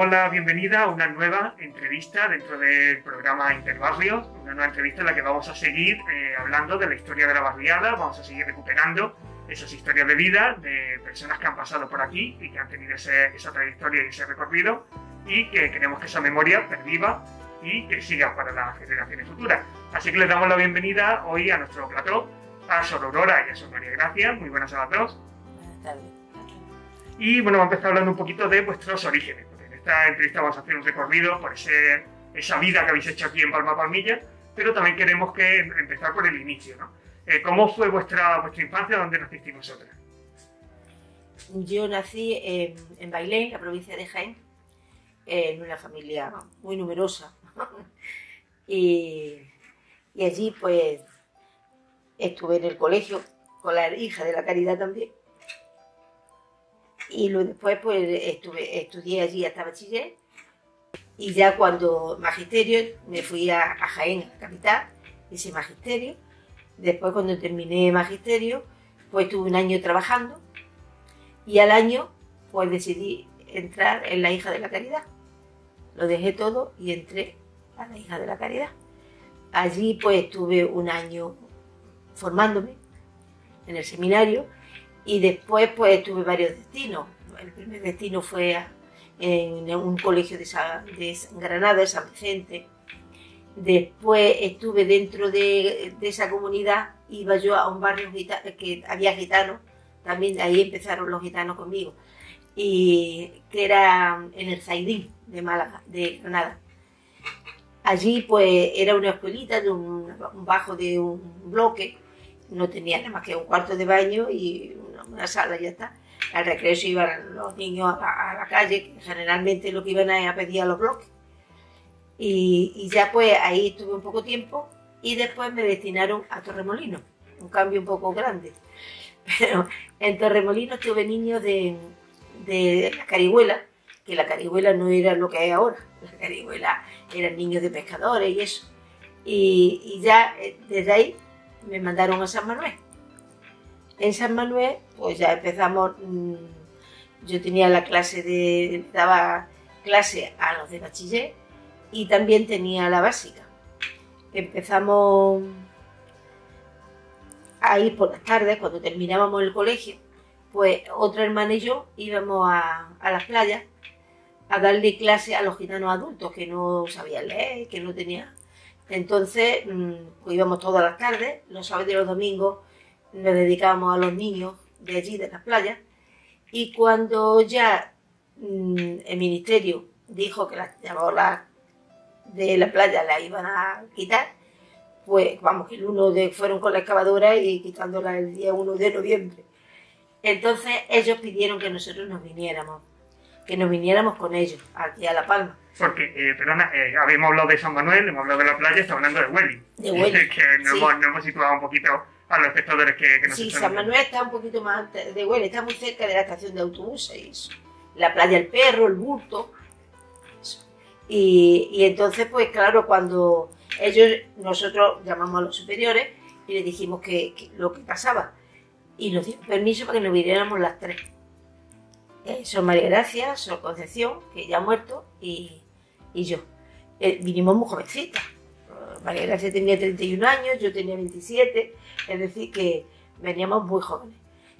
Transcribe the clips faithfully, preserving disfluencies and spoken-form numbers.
la bienvenida a una nueva entrevista dentro del programa Interbarrio, una nueva entrevista en la que vamos a seguir eh, hablando de la historia de la barriada, vamos a seguir recuperando esas historias de vida de personas que han pasado por aquí y que han tenido ese, esa trayectoria y ese recorrido, y que queremos que esa memoria perviva y que siga para las generaciones futuras. Así que les damos la bienvenida hoy a nuestro plató, a Sor Aurora y a Sor María Gracia. Muy buenas a las dos. Buenas tardes. Y bueno, vamos a empezar hablando un poquito de vuestros orígenes. Porque en esta entrevista vamos a hacer un recorrido por ese, esa vida que habéis hecho aquí en Palma Palmilla, pero también queremos que empezar por el inicio, ¿no? Eh, ¿Cómo fue vuestra, vuestra infancia? ¿Dónde nacisteis vosotras? Yo nací en, en Bailén, la provincia de Jaén, en una familia muy numerosa. y, y allí pues estuve en el colegio con la hija de la Caridad también. Y luego después pues estuve, estudié allí hasta bachiller. Y ya cuando magisterio me fui a, a Jaén, a la capital, hice magisterio. Después cuando terminé magisterio pues estuve un año trabajando. Y al año pues decidí entrar en la Hija de la Caridad. Lo dejé todo y entré a la Hija de la Caridad. Allí pues estuve un año formándome en el seminario y después pues tuve varios destinos. El primer destino fue a, en un colegio de, San, de Granada, de San Vicente. Después estuve dentro de, de esa comunidad, iba yo a un barrio gitano, que había gitanos, también ahí empezaron los gitanos conmigo, y que era en el Zaidín de Málaga, de Granada. Allí pues era una escuelita de un, un bajo de un bloque, no tenía nada más que un cuarto de baño y una, una sala, ya está. Al recreo se iban los niños a la, a la calle, que generalmente lo que iban a, a pedir a los bloques. Y, y ya pues ahí estuve un poco tiempo y después me destinaron a Torremolinos, un cambio un poco grande. Pero en Torremolinos tuve niños de, de la Carihuela, que la Carihuela no era lo que es ahora, la Carihuela eran niños de pescadores y eso. Y, y ya desde ahí me mandaron a San Manuel. En San Manuel pues ya empezamos, yo tenía la clase de, daba clase a los de bachiller y también tenía la básica. Empezamos a ir por las tardes, cuando terminábamos el colegio, pues otra hermana y yo íbamos a, a las playas a darle clase a los gitanos adultos que no sabían leer, que no tenían. Entonces pues íbamos todas las tardes, los sábados y los domingos nos dedicábamos a los niños de allí, de las playas, y cuando ya mmm, el ministerio dijo que las llamadoras de la playa la iban a quitar, pues vamos, que el uno de, fueron con la excavadora y quitándola el día uno de noviembre. Entonces ellos pidieron que nosotros nos viniéramos, que nos viniéramos con ellos aquí a La Palma. Porque, eh, perdona, eh, habíamos hablado de San Manuel, hemos hablado de la playa, estamos hablando de Huelin. De Huelin, que nos, sí. hemos, nos hemos situado un poquito a los espectadores que, que nos Sí, están San viendo. Manuel está un poquito más antes de Huelin, está muy cerca de la estación de autobuses y eso. La playa El Perro, el Burto. Eso. Y, y entonces, pues claro, cuando ellos, nosotros llamamos a los superiores y les dijimos que, que lo que pasaba. Y nos dieron permiso para que nos viniéramos las tres. Eh, Sor María Gracia, Sor Concepción, que ya ha muerto, y, y yo. Eh, vinimos muy jovencitas. María Gracia tenía treinta y un años, yo tenía veintisiete, es decir, que veníamos muy jóvenes.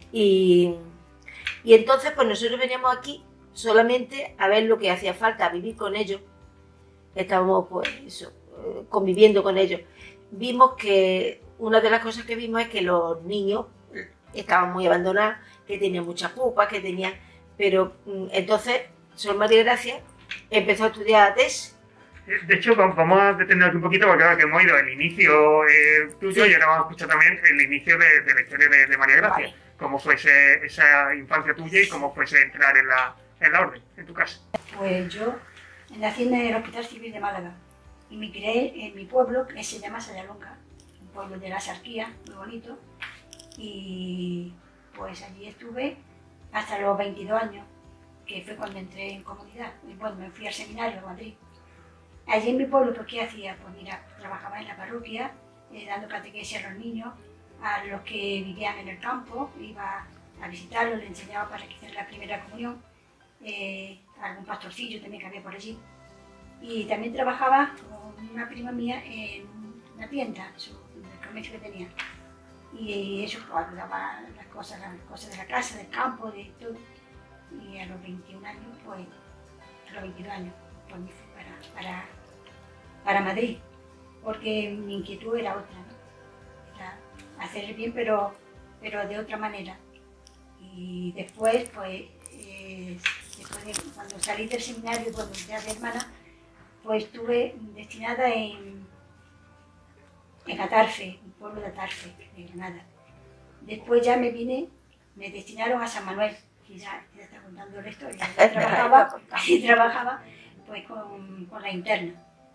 Y, y entonces, pues nosotros veníamos aquí solamente a ver lo que hacía falta, a vivir con ellos. Estábamos, pues, eso, conviviendo con ellos. Vimos que, una de las cosas que vimos es que los niños estaban muy abandonados, que tenían muchas pupas, que tenían... Pero entonces, Sor María Gracia empezó a estudiar tesis. De hecho, vamos a detener aquí un poquito porque ahora que hemos oído el inicio eh, tuyo, sí, y ahora vamos a escuchar también el inicio de, de la historia de, de María Gracia. Vale. Cómo fue ese, esa infancia tuya y cómo fue ese entrar en la, en la orden, en tu casa. Pues yo nací en el Hospital Civil de Málaga y me crié en mi pueblo, que se llama Sayalonga, un pueblo de la Sarquía, muy bonito. Y pues allí estuve hasta los veintidós años, que fue cuando entré en comunidad. Y bueno, me fui al seminario a Madrid. Allí en mi pueblo, pues, ¿qué hacía? Pues mira, trabajaba en la parroquia, eh, dando catequesis a los niños, a los que vivían en el campo, iba a visitarlos, les enseñaba para que hicieran la primera comunión. Eh, algún pastorcillo también que había por allí. Y también trabajaba con una prima mía en una tienda, su, el comercio que tenía. Y eso pues, ayudaba las cosas, las cosas de la casa, del campo, de todo. Y a los veintiún años, pues, a los veintidós años, pues me fui para, para, para Madrid, porque mi inquietud era otra, ¿no? Era hacer el bien, pero, pero de otra manera. Y después, pues, eh, después de, cuando salí del seminario, cuando entré a de hermana, pues estuve destinada en, en Atarfe, un pueblo de Atarfe, de Granada. Después ya me vine, me destinaron a San Manuel, que ya, ya está contando la historia. Yo trabajaba, y trabajaba pues, con, con la interna.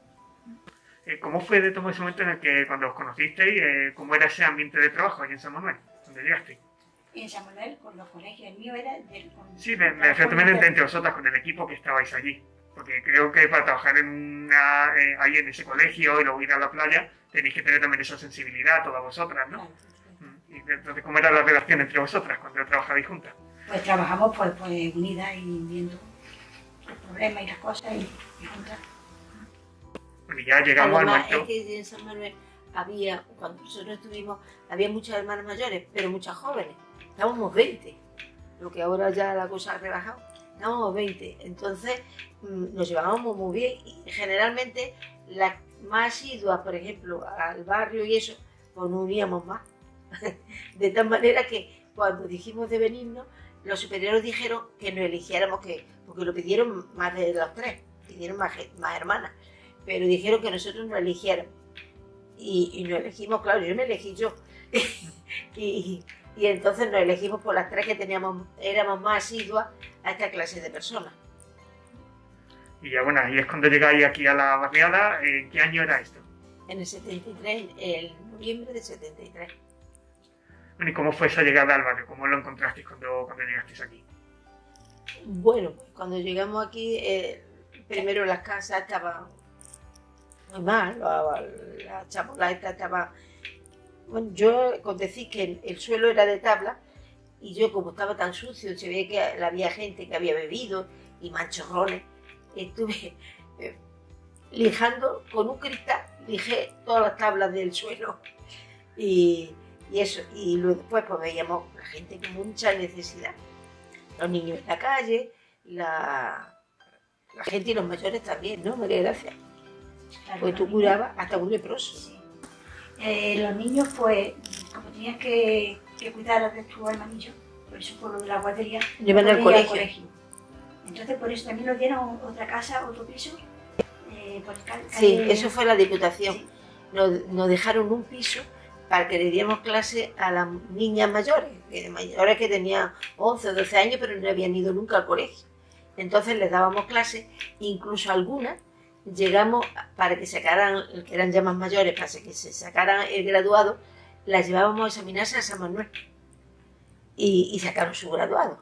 ¿Cómo fue de todo ese momento en el que cuando os conocisteis, eh, cómo era ese ambiente de trabajo allí en San Manuel, donde llegasteis? En San Manuel, con los colegios, el mío era del... Con, sí, me, me refiero también entre, entre vosotras, con el equipo que estabais allí. Porque creo que para trabajar en una, eh, ahí en ese colegio y luego ir a la playa, tenéis que tener también esa sensibilidad, todas vosotras, ¿no? Claro, claro. Y entonces, ¿cómo era la relación entre vosotras cuando trabajabais juntas? Pues trabajamos pues, pues unidas y viendo los problemas y las cosas y, y juntas. Bueno, y ya llegamos Además, al momento... es que en San Manuel había, cuando nosotros estuvimos, había muchas hermanas mayores, pero muchas jóvenes. Estábamos veinte, lo que ahora ya la cosa ha rebajado. Estábamos veinte, entonces mmm, nos llevábamos muy bien y generalmente las más asiduas, por ejemplo, al barrio y eso, pues nos uníamos más. De tal manera que cuando dijimos de venirnos, los superiores dijeron que nos eligiéramos, que, porque lo pidieron más de los tres, pidieron más, más hermanas, pero dijeron que nosotros nos eligiéramos. Y, y nos elegimos, claro, yo me elegí yo. y, y entonces nos elegimos por las tres que teníamos, éramos más asiduas a esta clase de personas. Y ya bueno, ahí es cuando llegáis aquí a la barriada. ¿En qué año era esto? En el setenta y tres, el noviembre del setenta y tres. Bueno, ¿y cómo fue esa llegada al barrio? ¿Cómo lo encontrasteis cuando, cuando llegasteis aquí? Bueno, pues cuando llegamos aquí, eh, primero las casas estaban muy mal, la, la chamolata estaba... Bueno, yo con decir que el, el suelo era de tabla y yo como estaba tan sucio, se veía que había gente que había bebido y manchorrones, estuve eh, lijando con un cristal, lijé todas las tablas del suelo y, y eso, y luego después pues veíamos la gente con mucha necesidad, los niños en la calle, la, la gente y los mayores también, ¿no, María Gracia? Claro, Pues tú curabas hasta un leproso. Sí. Eh, los niños, pues, como tenías que, que cuidar de tu hermanillo, por eso por lo de la guardería, Llevan al colegio. colegio. Entonces, por eso también nos dieron otra casa, otro piso. Eh, por calle, sí, eso fue la Diputación. Sí. Nos, nos dejaron un piso para que le diéramos clase a las niñas mayores, que, mayores que tenían once o doce años, pero no habían ido nunca al colegio. Entonces les dábamos clase, incluso algunas llegamos para que sacaran, que eran ya más mayores, para que se sacaran el graduado, las llevábamos a examinarse a San Manuel y, y sacaron su graduado.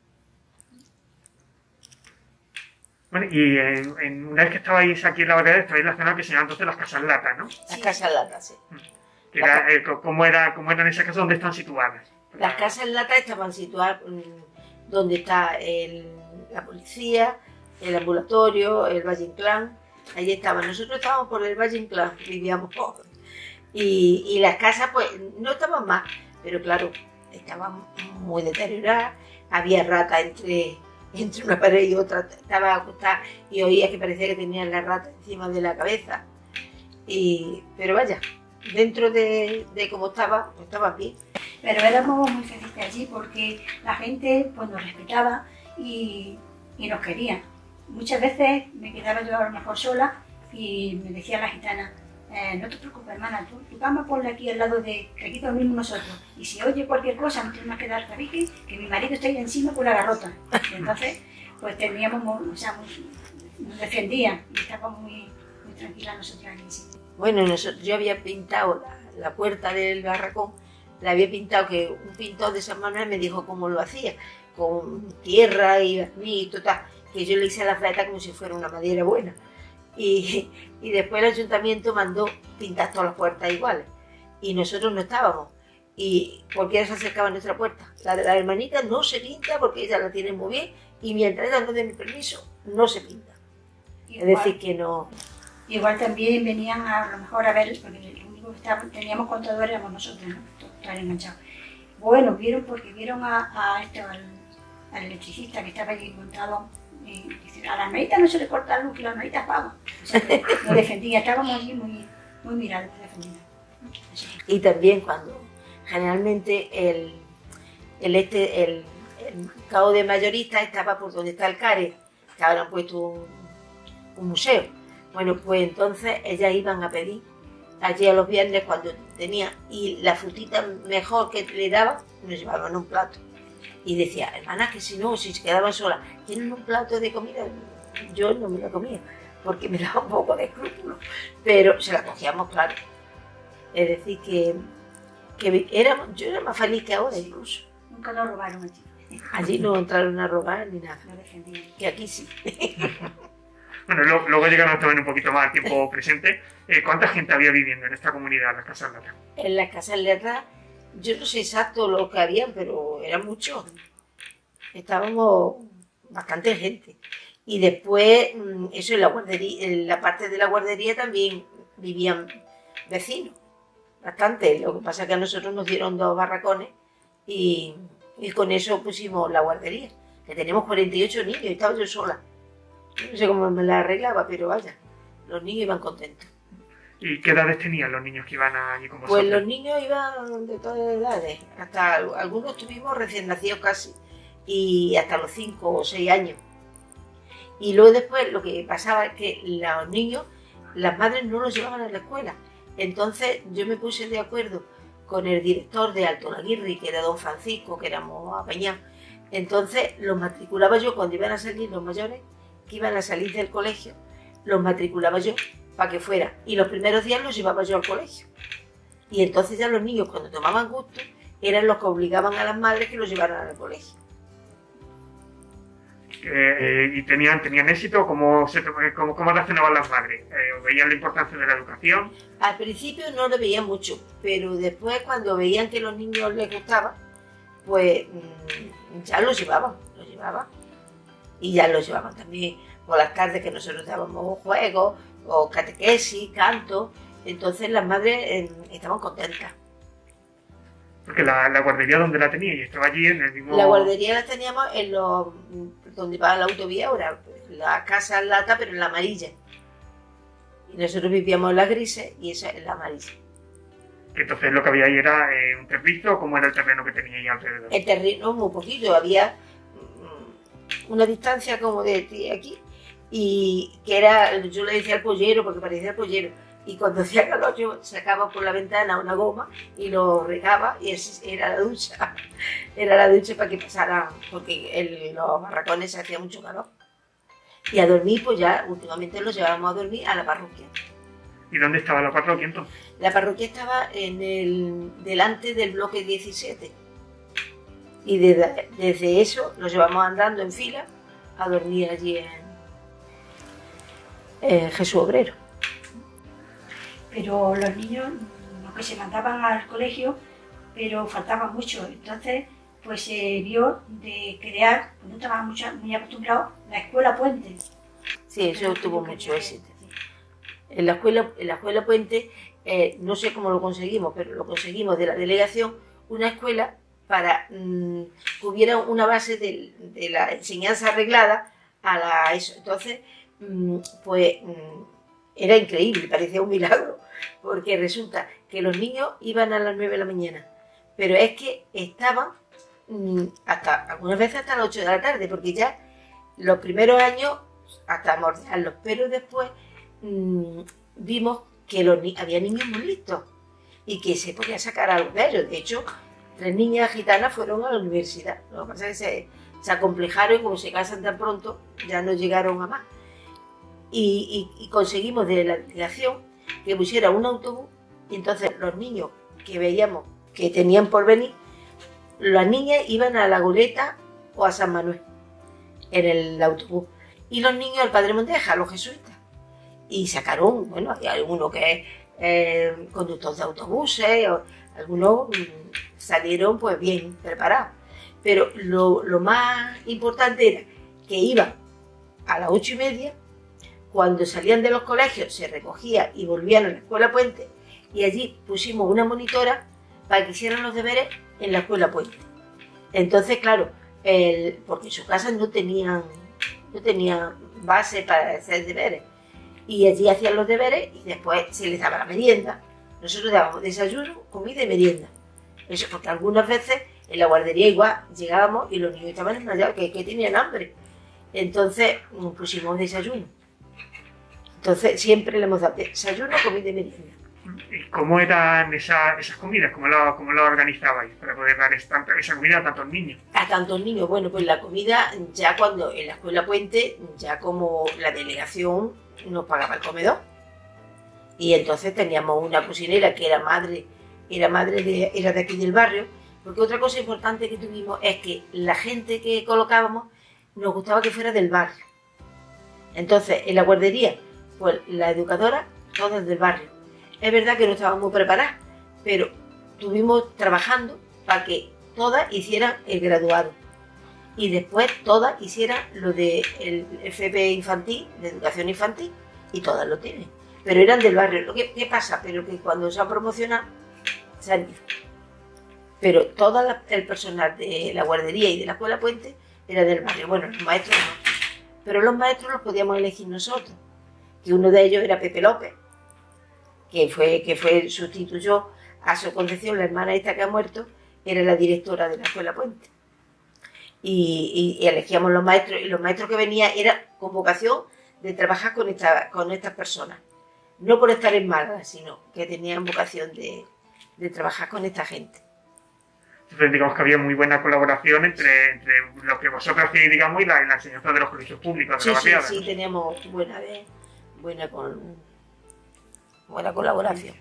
Bueno, y en, en una vez que estabais aquí en la barriada, estabais en la zona que se llama entonces las casas lata, ¿no? Las sí. casas lata, sí. Que era, eh, ¿cómo, era, ¿Cómo eran esas casas? ¿Dónde están situadas? Las casas lata estaban situadas mmm, donde está el, la policía, el ambulatorio, el Valle Inclán. Allí estaban. Nosotros estábamos por el Valle Inclán, vivíamos pobres. Y, y las casas, pues, no estaban más, pero claro, estaban muy deterioradas. Había rata entre, entre una pared y otra. Estaba acostada y oía que parecía que tenían la rata encima de la cabeza. Y, pero vaya, dentro de, de cómo estaba, pues estaba bien. Pero éramos muy felices allí porque la gente pues, nos respetaba y, y nos quería. Muchas veces me quedaba yo a lo mejor sola y me decía la gitana, eh, no te preocupes hermana, tú, tu cama ponla aquí al lado de, que aquí dormimos nosotros. Y si oye cualquier cosa no tenemos que dar tabique, que mi marido está ahí encima con la garrota. Y entonces pues teníamos, o sea, muy, nos defendía y estábamos muy, muy tranquilas nosotras allí. Sí. Bueno, nosotros, yo había pintado la, la puerta del barracón, la había pintado, que un pintor de San Manuel me dijo cómo lo hacía, con tierra y barniz y total, que yo le hice la fleta como si fuera una madera buena. Y, y después el ayuntamiento mandó pintar todas las puertas iguales. Y nosotros no estábamos. Y cualquiera se acercaba a nuestra puerta. La de la hermanita no se pinta porque ella la tiene muy bien. Y mientras ella no dé mi permiso, no se pintan. Igual, es decir, que no... Igual también venían a, a lo mejor a ver, porque lo único que estaba, teníamos contadores éramos nosotros, ¿no? Todos enganchados. Bueno, vieron porque vieron a, a este, al, al electricista que estaba allí montado, y dicen, a las noitas no se le corta la luz, que las noitas pagan. O sea, que nos defendía, estábamos allí muy, muy mirados, muy defendidos. Y también cuando generalmente el, el, este, el, el mercado de mayoristas estaba por donde está el CARE, que ahora han puesto un, un museo. Bueno, pues entonces ellas iban a pedir allí a los viernes cuando tenía, y la frutita mejor que le daban, nos llevaban un plato. Y decía, hermana, que si no, si se quedaban solas, ¿tienen un plato de comida? Yo no me la comía, porque me daba un poco de escrúpulo, pero se la cogíamos, claro. Es decir, que, que éramos, yo era más feliz que ahora incluso. Nunca nos robaron allí. Allí no entraron a robar ni nada, No que aquí sí. Bueno, lo, luego llegaron también un poquito más al tiempo presente. Eh, ¿Cuánta gente había viviendo en esta comunidad, en las Casas Lata? En las Casas Lata, yo no sé exacto lo que habían, pero eran muchos. Estábamos bastante gente. Y después, eso en la guardería, en la parte de la guardería también vivían vecinos, bastante. Lo que pasa es que a nosotros nos dieron dos barracones y, y con eso pusimos la guardería. Que tenemos cuarenta y ocho niños y estaba yo sola. No sé cómo me la arreglaba, pero vaya, los niños iban contentos. ¿Y qué edades tenían los niños que iban allí con vosotros? Pues los niños iban de todas edades, hasta algunos tuvimos recién nacidos casi, y hasta los cinco o seis años. Y luego después lo que pasaba es que los niños, las madres no los llevaban a la escuela. Entonces yo me puse de acuerdo con el director de Alto Laguirri, que era don Francisco, que éramos apañados. Entonces los matriculaba yo cuando iban a salir los mayores, que iban a salir del colegio, los matriculaba yo para que fuera. Y los primeros días los llevaba yo al colegio. Y entonces ya los niños, cuando tomaban gusto, eran los que obligaban a las madres que los llevaran al colegio. Eh, eh, ¿Y tenían, tenían éxito? ¿Cómo, se, cómo, cómo reaccionaban las madres? Eh, ¿Veían la importancia de la educación? Al principio no lo veían mucho, pero después cuando veían que a los niños les gustaba, pues mmm, ya los llevaban, los llevaban. Y ya los llevaban también por las tardes que nosotros dábamos juegos, o catequesis, canto. Entonces las madres eh, estaban contentas. Porque la, la guardería, ¿dónde la tenía? Y estaba allí en el mismo... La guardería la teníamos en los... donde va la autovía ahora, la Casa Lata, pero en la amarilla. Y nosotros vivíamos en las grises y esa es la amarilla. Entonces lo que había ahí era eh, un terreno, ¿cómo era el terreno que tenía ahí alrededor? El terreno muy poquito, había mm, una distancia como de aquí, y que era, yo le decía al pollero, porque parecía el pollero, y cuando hacía calor yo sacaba por la ventana una goma y lo regaba, y esa era la ducha, era la ducha para que pasara, porque en los barracones se hacía mucho calor. Y a dormir, pues ya últimamente los llevábamos a dormir a la parroquia. ¿Y dónde estaba la parroquia entonces? La parroquia estaba en el, delante del bloque diecisiete. Y desde, desde eso los llevamos andando en fila a dormir allí en, en Jesús Obrero. Pero los niños, los que se mandaban al colegio, pero faltaban mucho. Entonces, pues se vio de crear, pues no estaban mucho, muy acostumbrados, la escuela Puente. Sí, eso tuvo mucho éxito. En la escuela, en la escuela Puente, eh, no sé cómo lo conseguimos, pero lo conseguimos de la delegación, una escuela para mmm, que hubiera una base de, de la enseñanza arreglada a la eso. Entonces, mmm, pues mmm, era increíble, parecía un milagro, porque resulta que los niños iban a las nueve de la mañana, pero es que estaban mmm, hasta algunas veces hasta las ocho de la tarde, porque ya los primeros años hasta mordearlos, pero después mmm, vimos que los ni había niños muy listos y que se podía sacar algo de ellos. De hecho, tres niñas gitanas fueron a la universidad. Lo que pasa es que se, se acomplejaron y como se casan tan pronto, ya no llegaron a más. Y, y, y conseguimos de la delegación que pusiera un autobús, y entonces los niños que veíamos que tenían por venir, las niñas iban a La Goleta o a San Manuel en el autobús, y los niños al Padre Monteja, los jesuitas. Y sacaron, bueno, había algunos que es eh, conductor de autobuses, o algunos mmm, salieron pues bien preparados. Pero lo, lo más importante era que iban a las ocho y media, cuando salían de los colegios se recogía y volvían a la escuela Puente, y allí pusimos una monitora para que hicieran los deberes en la escuela Puente. Entonces, claro, el, porque en su casa no tenían, no tenían base para hacer deberes, y allí hacían los deberes y después se les daba la merienda. Nosotros dábamos desayuno, comida y merienda. Eso porque algunas veces en la guardería igual llegábamos y los niños estaban desmayados, que, que tenían hambre. Entonces pusimos desayuno. Entonces siempre le hemos dado desayuno, comida y merienda. ¿Y cómo eran esa, esas comidas? ¿Cómo lo, cómo lo organizabais para poder dar esa, esa comida a tantos niños? A tantos niños, bueno, pues la comida ya cuando en la escuela Puente, ya como la delegación nos pagaba el comedor. Y entonces teníamos una cocinera que era madre, era madre de, era de aquí del barrio, porque otra cosa importante que tuvimos es que la gente que colocábamos nos gustaba que fuera del barrio. Entonces, en la guardería, pues la educadora, todas del barrio. Es verdad que no estábamos muy preparadas, pero estuvimos trabajando para que todas hicieran el graduado. Y después todas hicieran lo del F P infantil, de educación infantil, y todas lo tienen. Pero eran del barrio. Lo que, ¿Qué pasa? Pero que cuando se han promocionado, se han ido. Pero todo la, el personal de la guardería y de la escuela Puente era del barrio. Bueno, los maestros no. Pero los maestros los podíamos elegir nosotros. Que uno de ellos era Pepe López, que fue, que fue sustituyó a su Concepción, la hermana esta que ha muerto, era la directora de la escuela Puente. Y, y, y elegíamos los maestros, y los maestros que venían era con vocación de trabajar con, esta, con estas personas. No por estar en Málaga, sino que tenían vocación de, de trabajar con esta gente. Entonces, digamos que había muy buena colaboración entre, entre lo que vosotros hacíais, digamos, y la, y la enseñanza de los colegios públicos. Sí, de la sí, barriada, sí, ¿no? teníamos buena, de, buena, con, buena colaboración.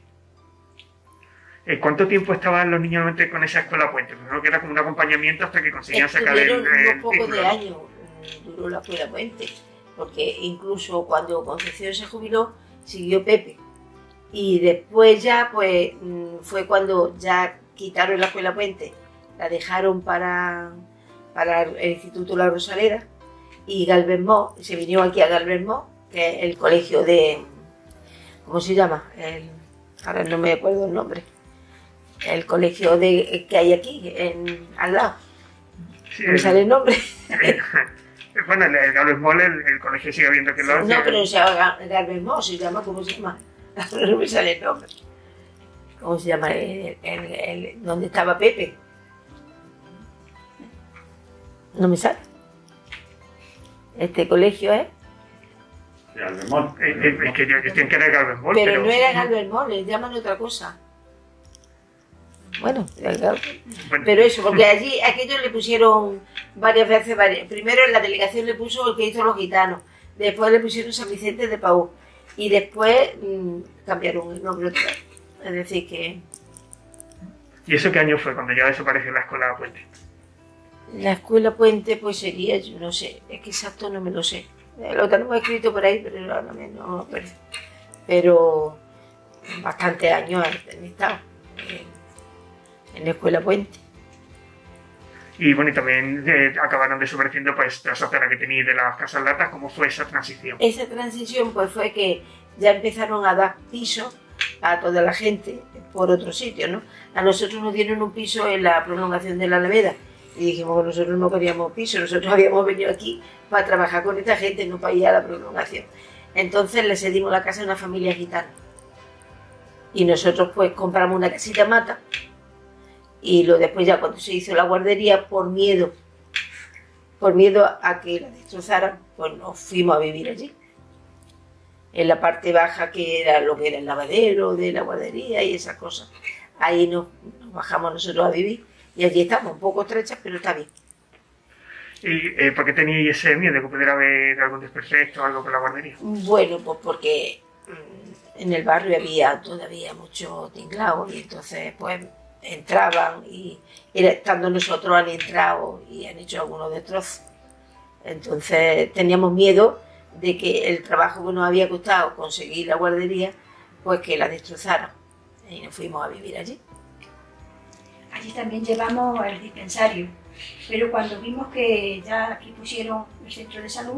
¿Cuánto tiempo estaban los niños con esa escuela Puente? Creo que era como un acompañamiento hasta que conseguían sacar el, el unos pocos título, de ¿no? años duró la escuela Puente, porque incluso cuando Concepción se jubiló, siguió Pepe. Y después ya, pues, fue cuando ya quitaron la escuela Puente, la dejaron para, para el Instituto La Rosaleda, y Galvez Mó, se vino aquí a Galvez Mó, que es el colegio de, ¿cómo se llama? El, ahora no me acuerdo el nombre. El colegio de, que hay aquí, en, al lado. Sí, no me sale el nombre. Bueno, el, el Galvez Mó, el, el colegio sigue habiendo que lo... No, pero no se llama Galvez Mó, se llama, ¿cómo se llama? No me sale el nombre. ¿Cómo se llama? El, el, el, ¿Dónde estaba Pepe? No me sale. Este colegio es... Galvez Mó. Es que yo decían que era Galvez Mó, pero... pero... no era Galvez Mó, le llaman otra cosa. Bueno, bueno, pero eso, porque allí aquellos le pusieron varias veces, varias, primero en la delegación le puso el que hizo los gitanos, después le pusieron San Vicente de Paúl y después mmm, cambiaron el nombre otra vez. Es decir que... ¿Y eso qué año fue cuando ya desapareció la escuela Puente? La escuela Puente pues sería, yo no sé, es que exacto no me lo sé. Lo tenemos escrito por ahí, pero no, no me no, no, pero, pero bastantes años han estado en la escuela Puente. Y bueno, y también eh, acabaron desapareciendo pues la zona que tenéis de las casas latas. ¿Cómo fue esa transición? Esa transición pues fue que ya empezaron a dar piso a toda la gente por otro sitio, ¿no? A nosotros nos dieron un piso en la prolongación de la Alameda y dijimos que nosotros no queríamos piso, nosotros habíamos venido aquí para trabajar con esta gente, no para ir a la prolongación. Entonces le cedimos la casa a una familia gitana y nosotros pues compramos una casita mata. Y lo después ya cuando se hizo la guardería, por miedo, por miedo a que la destrozaran, pues nos fuimos a vivir allí. En la parte baja que era lo que era el lavadero de la guardería y esas cosas. Ahí nos, nos bajamos nosotros a vivir y allí estamos, un poco estrechas, pero está bien. ¿Y eh, por qué teníais ese miedo de que pudiera haber algún desperfecto o algo con la guardería? Bueno, pues porque mmm, en el barrio había todavía mucho tinglado y entonces pues... entraban y era, estando nosotros han entrado y han hecho algunos destrozos. Entonces teníamos miedo de que el trabajo que nos había costado conseguir la guardería, pues que la destrozaran. Y nos fuimos a vivir allí. Allí también llevamos el dispensario, pero cuando vimos que ya aquí pusieron el centro de salud,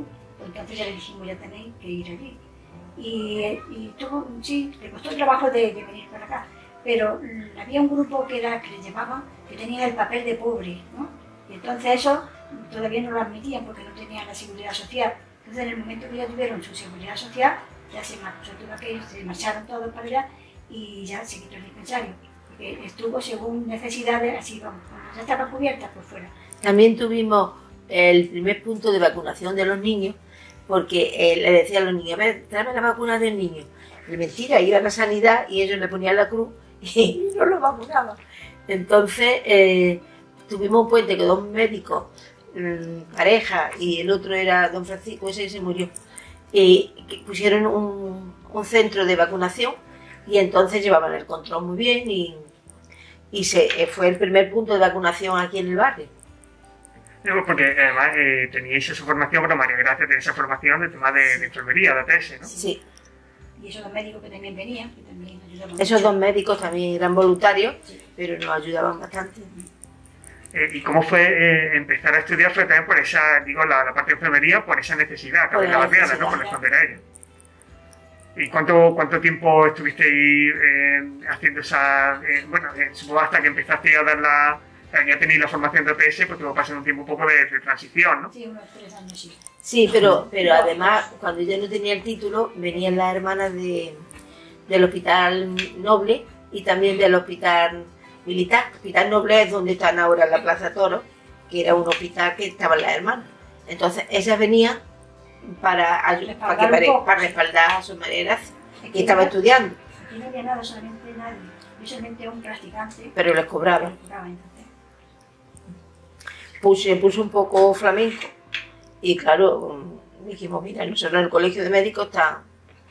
Pues entonces ya le dijimos, ya tenéis que ir allí. Y, y tuvo, sí, le costó el trabajo de, de venir para acá, pero mm, había un grupo que, era, que le llamaban, que tenía el papel de pobre, ¿no? Y entonces eso todavía no lo admitían porque no tenían la seguridad social. Entonces en el momento que ya tuvieron su seguridad social, ya se, mar, se, tuvo que ir, se marcharon todos para allá y ya se quitó el dispensario. Porque estuvo según necesidades, así vamos, cuando ya estaba cubierta, pues fuera. También tuvimos el primer punto de vacunación de los niños, porque eh, le decía a los niños, a ver, tráeme la vacuna del niño. Y mentira, iba a la sanidad y ellos le ponían la cruz y no los vacunaban. Entonces eh, tuvimos un puente que dos médicos, mmm, pareja, y el otro era don Francisco, ese se murió, y pusieron un, un centro de vacunación y entonces llevaban el control muy bien y, y se, fue el primer punto de vacunación aquí en el barrio. Porque además eh, teníais esa formación, pero María Gracia tenía esa formación de tema de, de enfermería, de A T S, ¿no? Sí. Y esos dos médicos que también venían, que también ayudaban. Esos mucho. dos médicos también eran voluntarios, Sí. pero nos ayudaban bastante. Eh, ¿Y cómo fue eh, empezar a estudiar? Fue también por esa, digo, la, la parte de enfermería, por esa necesidad, Por también la la barriada, ¿no? necesidad. Por responder a ella. ¿Y cuánto, cuánto tiempo estuvisteis eh, haciendo esa... Eh, bueno, eh, supongo hasta que empezaste a dar la... Ya tenéis la formación de O T S, pues tuvo que pasar un tiempo un poco de, de transición, ¿no? Sí, unos tres años, sí. Sí, pero, pero además, cuando yo no tenía el título, venían las hermanas de, del Hospital Noble y también del Hospital Militar. El Hospital Noble es donde están ahora en la Plaza Toro, que era un hospital que estaban las hermanas. Entonces, ellas venían para, ayudar, para, que, para, para respaldar a su María Gracia, que estaba estudiando. Aquí no había nada, solamente nadie. Yo solamente un practicante. Pero les cobraban. Cobraba, entonces. Puse, puse un poco flamenco y claro, dijimos, mira, nosotros en el colegio de médicos está,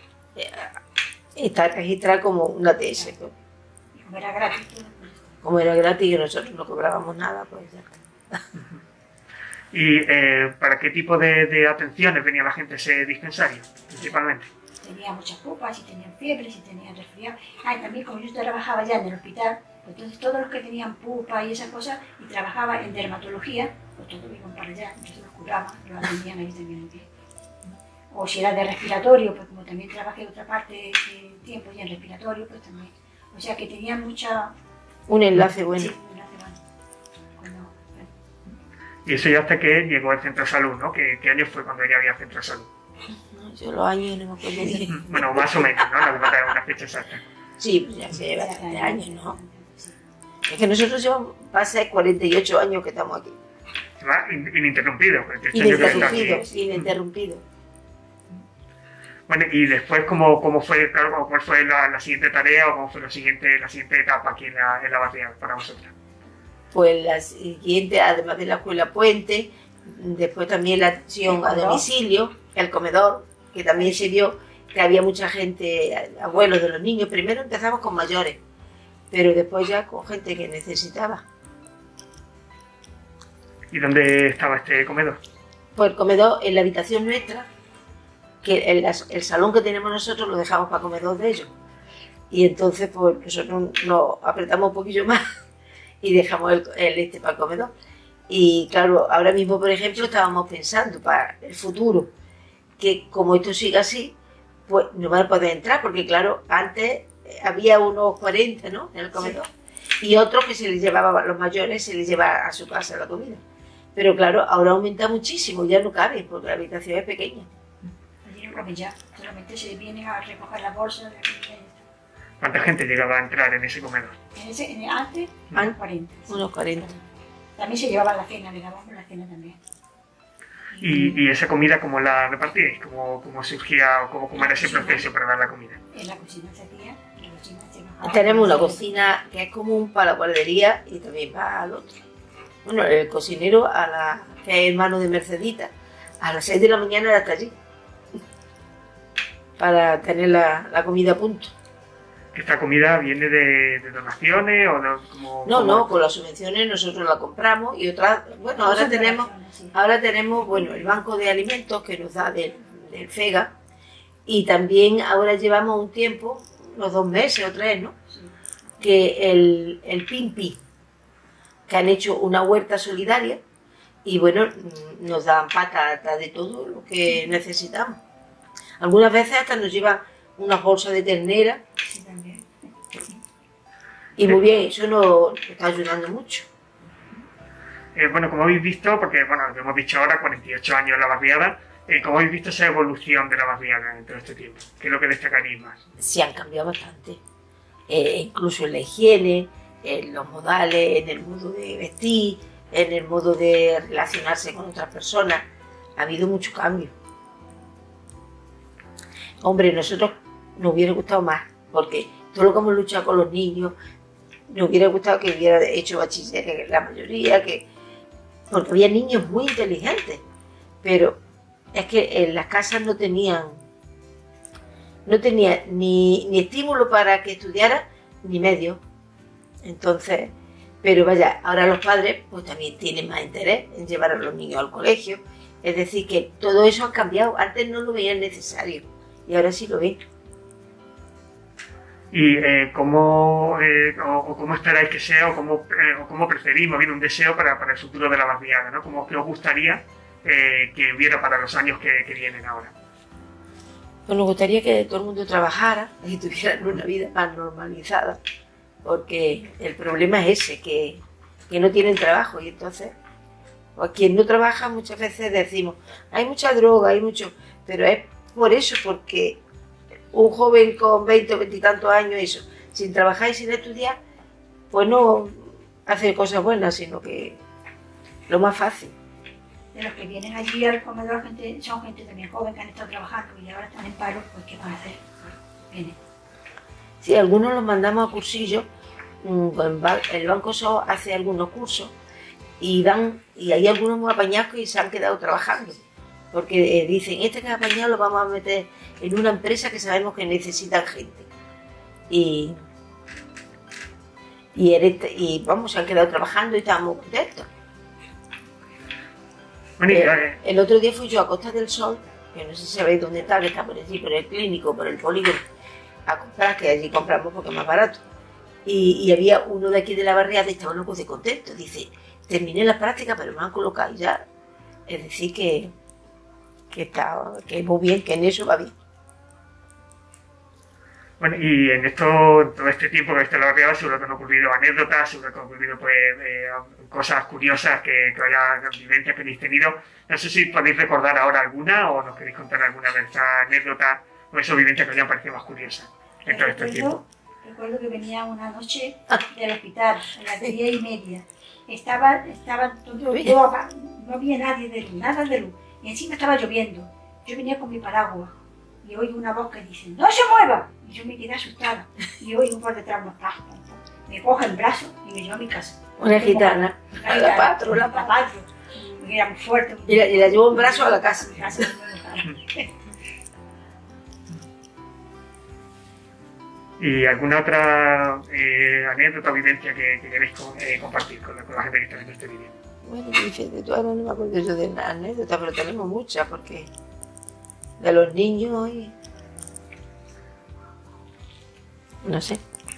está registrado como una T S. Pues. Y como era gratis, pues, Como era gratis y nosotros no cobrábamos nada, pues ya está. ¿Y eh, para qué tipo de, de atenciones venía la gente a ese dispensario, principalmente? tenía muchas pupas, si tenían fiebre, si tenían resfriado. Ah, y también como yo trabajaba ya en el hospital, entonces todos los que tenían pupa y esas cosas, y trabajaba en dermatología, pues todos iban para allá, entonces los curaban, los atendían ahí también. O si era de respiratorio, pues como también trabajé otra parte de tiempo ya en respiratorio, pues también. O sea que tenía mucha... Un enlace bueno. Sí, un enlace bueno. Cuando, bueno. Y eso ya hasta que llegó el centro de salud, ¿no? ¿Qué, qué año fue cuando ya había centro de salud? No, yo los años no me acuerdo bien. Bueno, más o menos, ¿no? No me falta una fecha exacta. Sí, pues ya se lleva bastante años, ¿no? Es que nosotros llevamos, pasa cuarenta y ocho años que estamos aquí. ¿Va? In- Ininterrumpido, cuarenta y ocho años que está Ininterrumpido, aquí. ininterrumpido. Bueno, y después, ¿cómo, cómo fue, claro, cuál fue la, la siguiente tarea o cómo fue la siguiente, la siguiente etapa aquí en la, en la barriada para vosotros? Pues la siguiente, además de la escuela Puente, después también la atención a domicilio, el comedor, que también se vio que había mucha gente, abuelos de los niños. Primero empezamos con mayores, pero después ya con gente que necesitaba. ¿Y dónde estaba este comedor? Pues el comedor en la habitación nuestra, que el, el salón que tenemos nosotros lo dejamos para comedor de ellos. Y entonces pues nosotros nos apretamos un poquillo más y dejamos el, el este para el comedor. Y claro, ahora mismo, por ejemplo, estábamos pensando para el futuro, que como esto sigue así, pues no van a poder entrar, porque claro, antes había unos cuarenta, ¿no?, en el comedor, sí. Y otros que se les llevaba, los mayores, se les llevaba a su casa la comida. Pero claro, ahora aumenta muchísimo, ya no cabe, porque la habitación es pequeña. Allí no caben ya, solamente se vienen a recoger la bolsa de la comida. ¿Cuánta gente llegaba a entrar en ese comedor? En ese, en el, antes, Ah, unos cuarenta. Sí. Unos cuarenta. También se llevaban la cena, le dábamos la cena también. ¿Y, y esa comida cómo la repartíais? ¿Cómo, cómo surgía o cómo, cómo era ese proceso para dar la comida? En la cocina se hacía, en la cocina se bajaba. Tenemos una cocina que es común para la guardería y también para el otro. Bueno, el cocinero, a la, que es hermano de Mercedita, a las seis de la mañana era hasta allí, para tener la, la comida a punto. ¿Que esta comida viene de, de donaciones o de, como, No, como- no, con las subvenciones nosotros la compramos y otras, bueno, ahora tenemos, ahora tenemos, bueno, el banco de alimentos que nos da del, del FEGA, y también ahora llevamos un tiempo, unos dos meses o tres, ¿no?, Sí. que el, el Pimpi, que han hecho una huerta solidaria, y bueno, nos dan patatas de todo lo que necesitamos. Algunas veces hasta nos llevan unas bolsas de ternera. Sí, también. Y muy bien, eso nos está ayudando mucho. Eh, bueno, como habéis visto, porque bueno, lo que hemos dicho ahora, cuarenta y ocho años en la barriada, eh, ¿cómo habéis visto esa evolución de la barriada en todo este tiempo? ¿Qué es lo que destacaréis más? Se han cambiado bastante, eh, incluso en la higiene, en los modales, en el modo de vestir, en el modo de relacionarse con otras personas. Ha habido mucho cambio. Hombre, nosotros nos hubiera gustado más, porque todo lo que hemos luchado con los niños, nos hubiera gustado que hubiera hecho bachiller la mayoría, que porque había niños muy inteligentes, pero es que en las casas no tenían, no tenía ni, ni estímulo para que estudiara, ni medios. Entonces, pero vaya, ahora los padres pues también tienen más interés en llevar a los niños al colegio. Es decir, que todo eso ha cambiado. Antes no lo veían necesario y ahora sí lo ven. ¿Y eh, cómo, eh, o, o cómo esperáis que sea, o cómo, eh, o cómo preferís, más bien un deseo para, para el futuro de la barriada, ¿no? ¿Cómo que os gustaría eh, que hubiera para los años que, que vienen ahora? Pues nos gustaría que todo el mundo trabajara y tuvieran una vida más normalizada, porque el problema es ese, que, que no tienen trabajo y entonces, pues quien no trabaja muchas veces decimos, hay mucha droga, hay mucho, pero es por eso, porque un joven con veinte o veinte y tantos años, eso, sin trabajar y sin estudiar, pues no hace cosas buenas, sino que lo más fácil. De los que vienen allí al comedor, gente, son gente también joven que han estado trabajando y ahora están en paro, pues ¿qué van a hacer? Vienen. Sí, algunos los mandamos a cursillos, el Banco S O hace algunos cursos y dan, y hay algunos muy apañados que se han quedado trabajando, porque eh, dicen, este que es apañado lo vamos a meter en una empresa que sabemos que necesitan gente. Y, y, este, y vamos, se han quedado trabajando y estamos contentos. Bueno, Eh, eh, el otro día fui yo a Costa del Sol, que no sé si sabéis dónde está, que está por allí, por el clínico, por el polígono, a comprar, que allí compramos porque es más barato. Y, y había uno de aquí de la barriada y estaba loco de contento. Dice, terminé la práctica, pero me han colocado ya. Es decir, que, que está que muy bien, que en eso va bien. Bueno, y en esto, en todo este tiempo que está en la barriada, seguro que han ocurrido anécdotas, seguro que han ocurrido pues, eh, cosas curiosas que, que haya vivencias que habéis tenido. No sé si podéis recordar ahora alguna o nos queréis contar alguna de esas anécdotas o esas vivencias que os hayan parecido más curiosas en todo este tiempo. Recuerdo que venía una noche del hospital, a las diez y media. Estaba, estaba todo, todo apagado, no había nadie de luz, nada de luz. Y encima estaba lloviendo. Yo venía con mi paraguas y oigo una voz que dice, ¡no se mueva! Y yo me quedé asustada. Y oigo por detrás, no, pa, pa, pa. Me coge el brazo y me lleva a mi casa. Una gitana, a la patro, la la patro. Y era muy fuerte. Y la, y la llevó en brazo a la casa. Mi casa ¿Y alguna otra eh, anécdota o vivencia que, que queréis con, eh, compartir con la, con la gente que está viendo este vídeo? Bueno, fíjate, tú ahora no me acuerdo yo de la anécdota, pero tenemos muchas, porque de los niños y... no sé.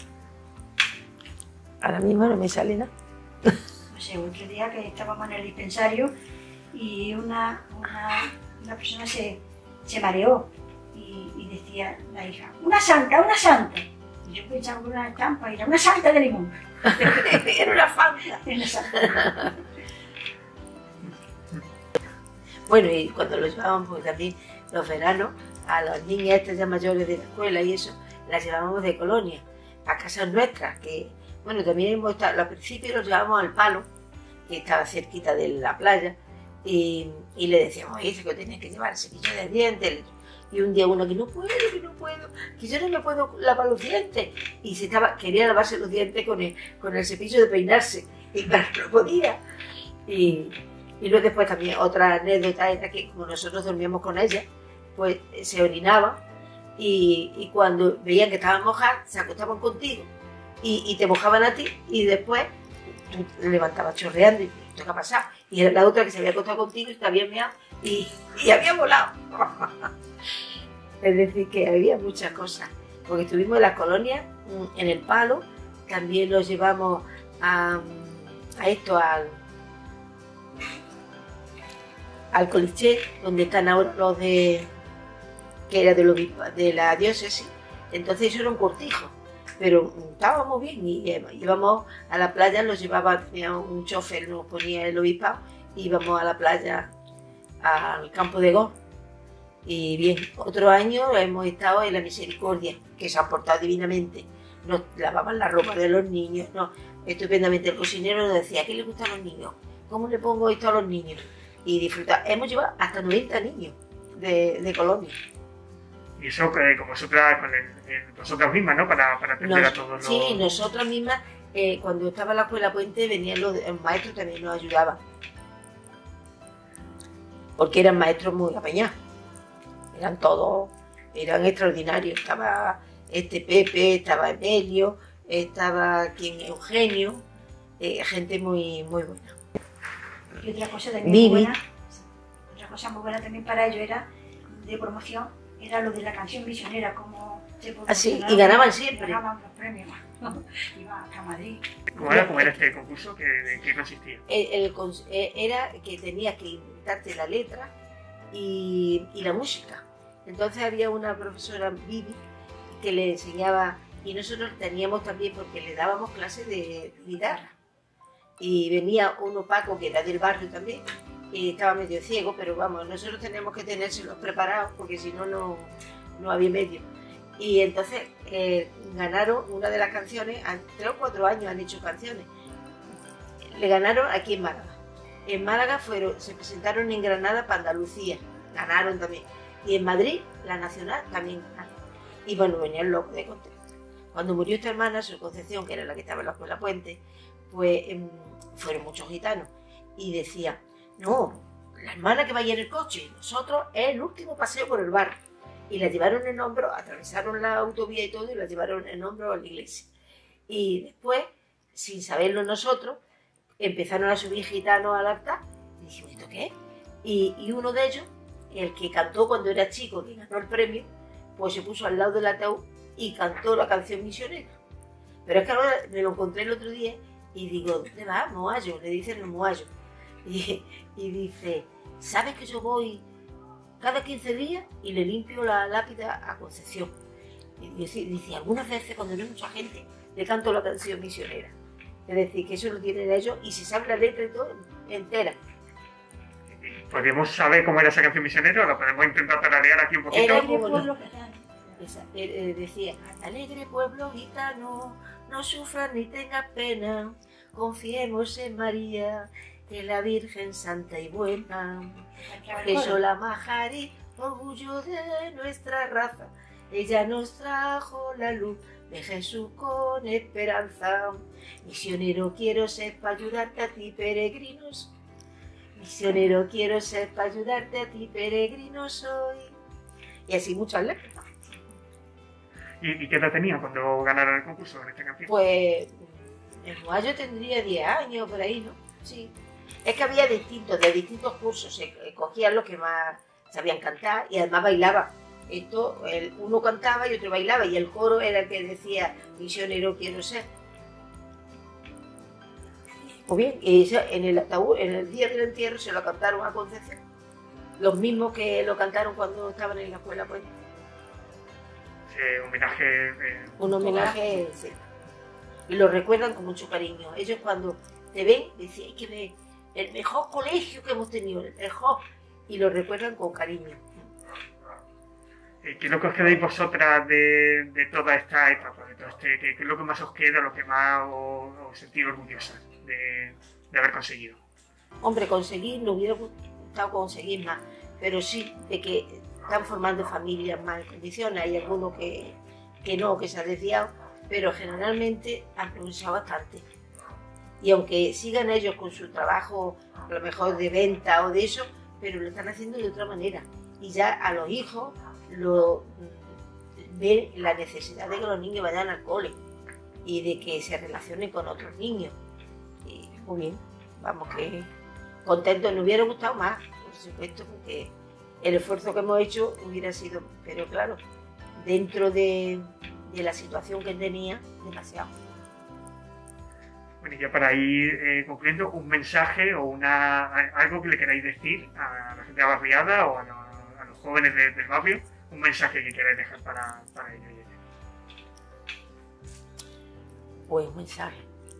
Ahora mismo no me sale nada. No sé, otro día que estábamos en el dispensario y una, una, una persona se, se mareó y, y decía la hija, ¡una santa, una santa! Y yo pensaba que era una estampa y era una santa de limón. Era una fanta. Era una santa. Bueno, y cuando los llevábamos, pues también los veranos, a las niñas estas ya mayores de la escuela y eso, las llevábamos de colonia, a casas nuestras, que, bueno, también hemos estado, al principio los llevábamos al Palo, que estaba cerquita de la playa, y, y le decíamos, eso que tenía que llevar cepillo de dientes, y un día uno que no puedo, que no puedo, que yo no me puedo lavar los dientes, y se estaba, quería lavarse los dientes con el, con el cepillo de peinarse, y claro, no podía, y... Y luego después también otra anécdota era que como nosotros dormíamos con ella, pues se orinaba y, y cuando veían que estaban mojadas, se acostaban contigo y, y te mojaban a ti y después tú te levantabas chorreando y ¿esto qué ha pasado? Y era la otra que se había acostado contigo y te había meado y, y había volado. Es decir, que había muchas cosas. Porque estuvimos en las colonias, en el Palo, también los llevamos a, a esto, al... al Coliché, donde están ahora los de, que era del obispo, de la diócesis. Entonces eso era un cortijo, pero estábamos bien y íbamos a la playa, los llevaba, tenía un chofer, nos ponía el obispado, íbamos a la playa, al campo de golf. Y bien, otro año hemos estado en la Misericordia, que se han portado divinamente. Nos lavaban la ropa de los niños, no, estupendamente. El cocinero nos decía, ¿qué le gusta a los niños? ¿Cómo le pongo esto a los niños? Y disfrutar. Hemos llevado hasta noventa niños de, de Colombia. Y eso eh, como vosotras, con el, eh, vosotras mismas, ¿no? Para, para atender Nos, a todos los... Sí, nosotras mismas, eh, cuando estaba la escuela Puente, venían los, los maestros, también nos ayudaban. Porque eran maestros muy apañados. Eran todos, eran extraordinarios. Estaba este Pepe, estaba Emilio, estaba quien Eugenio, eh, gente muy, muy buena. Y otra cosa también Vivi. muy buena, otra cosa muy buena también para ellos era, de promoción, era lo de la canción misionera, como se Ah, sí, y ganaban siempre. Ganaban los premios, iba hasta Madrid. ¿Cómo era, cómo era este concurso? ¿Qué, ¿De qué consistía? El, el, era que tenías que inventarte la letra y, y la música. Entonces había una profesora, Vivi, que le enseñaba, y nosotros teníamos también, porque le dábamos clases de guitarra. Y venía uno, Paco, que era del barrio también, y estaba medio ciego, pero vamos, nosotros teníamos que tenérselos preparados, porque si no, no, no había medio. Y entonces eh, ganaron una de las canciones, tres o cuatro años han hecho canciones, le ganaron aquí en Málaga. En Málaga fueron, se presentaron en Granada para Andalucía, ganaron también. Y en Madrid, la Nacional, también ganaron. Y bueno, venían locos de contento. Cuando murió esta hermana, Sor Concepción, que era la que estaba en la escuela Puente, pues eh, fueron muchos gitanos. Y decía, no, la hermana que vaya en el coche, nosotros es el último paseo por el barrio. Y la llevaron en hombro, atravesaron la autovía y todo, y la llevaron en hombro a la iglesia. Y después, sin saberlo nosotros, empezaron a subir gitanos al altar. Y dijimos, ¿esto qué es? Y, y uno de ellos, el que cantó cuando era chico, que ganó el premio, pues se puso al lado del ataúd y cantó la canción misionera. Pero es que ahora me lo encontré el otro día y digo, ¿dónde vas? Moallo, le dicen el Moallo. Y, y dice, ¿sabes que yo voy cada quince días y le limpio la lápida a Concepción? Y dice, dice, algunas veces cuando no hay mucha gente, le canto la canción misionera. Es decir, que eso lo tienen ellos y se sabe la letra y todo entera. ¿Podemos saber cómo era esa canción misionera o la podemos intentar tararear aquí un poquito? Era Alegre pueblo gitano. Esa, eh, eh, decía, alegre pueblo gitano, no sufras ni tengas pena, confiemos en María, que es la Virgen Santa y buena. Por eso la Majari, orgullo de nuestra raza, ella nos trajo la luz de Jesús con esperanza. Misionero quiero ser para ayudarte a ti, peregrinos. Misionero quiero ser para ayudarte a ti, peregrino soy. Y así muchas letras. ¿Y, ¿Y qué edad tenía cuando ganaron el concurso en esta canción? Pues en Moallo tendría diez años, por ahí, ¿no? Sí. Es que había distintos, de distintos cursos, se cogían los que más sabían cantar y además bailaban. Esto, el, uno cantaba y otro bailaba y el coro era el que decía, misionero quiero ser. Pues bien, y eso, en el ataúd, en el día del entierro se lo cantaron a Concepción. Los mismos que lo cantaron cuando estaban en la escuela, pues. Eh, homenaje... Eh, Un homenaje, sí. Y lo recuerdan con mucho cariño. Ellos cuando te ven, dicen, hay que ver el mejor colegio que hemos tenido, el mejor. Y lo recuerdan con cariño. ¿Qué es lo que os quedáis vosotras de, de toda esta etapa? De todo este, ¿qué, ¿Qué es lo que más os queda, lo que más os, os sentís orgullosas de, de haber conseguido? Hombre, conseguir, no hubiera gustado conseguir más, pero sí de que están formando familias más en condiciones. Hay algunos que, que no, que se han desviado, pero generalmente han progresado bastante. Y aunque sigan ellos con su trabajo, a lo mejor de venta o de eso, pero lo están haciendo de otra manera. Y ya a los hijos lo, ven la necesidad de que los niños vayan al cole y de que se relacionen con otros niños. Y muy bien, vamos que contentos. Nos hubiera gustado más, por supuesto, porque el esfuerzo que hemos hecho hubiera sido, pero claro, dentro de, de la situación que tenía, demasiado. Y ya para ir eh, concluyendo, un mensaje o una, algo que le queráis decir a la gente de la barriada o a, la, a los jóvenes de, del barrio, un mensaje que queráis dejar para, para ellos. Pues un mensaje.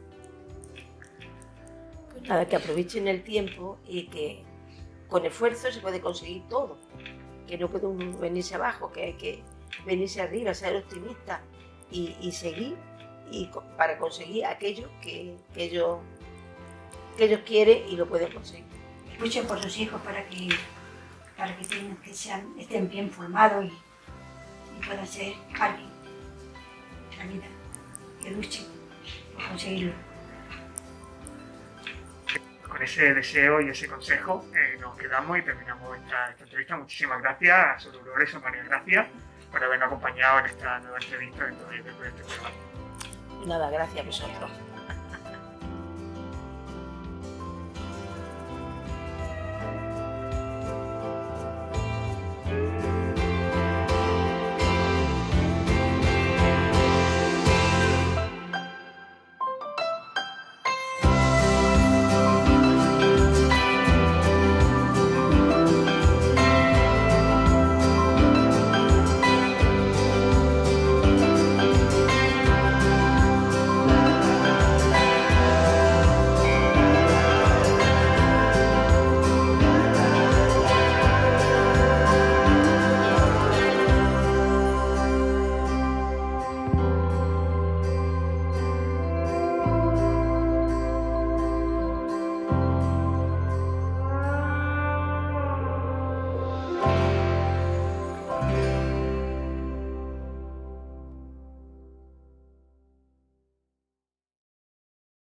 Pues nada, que aprovechen el tiempo y que con esfuerzo se puede conseguir todo. Que no puede uno venirse abajo, que hay que venirse arriba, ser optimista y, y seguir y para conseguir aquello que, que, ellos, que ellos quieren y lo pueden conseguir. Luchen por sus hijos para que, para que, tengan, que sean, estén bien formados y, y puedan ser alguien en la vida. Que luchen por conseguirlo. Con ese deseo y ese consejo eh, nos quedamos y terminamos esta, esta entrevista. Muchísimas gracias a Sor Dolores, a María Gracia, por habernos acompañado en esta nueva entrevista dentro del proyecto. Nada, gracias a vosotros.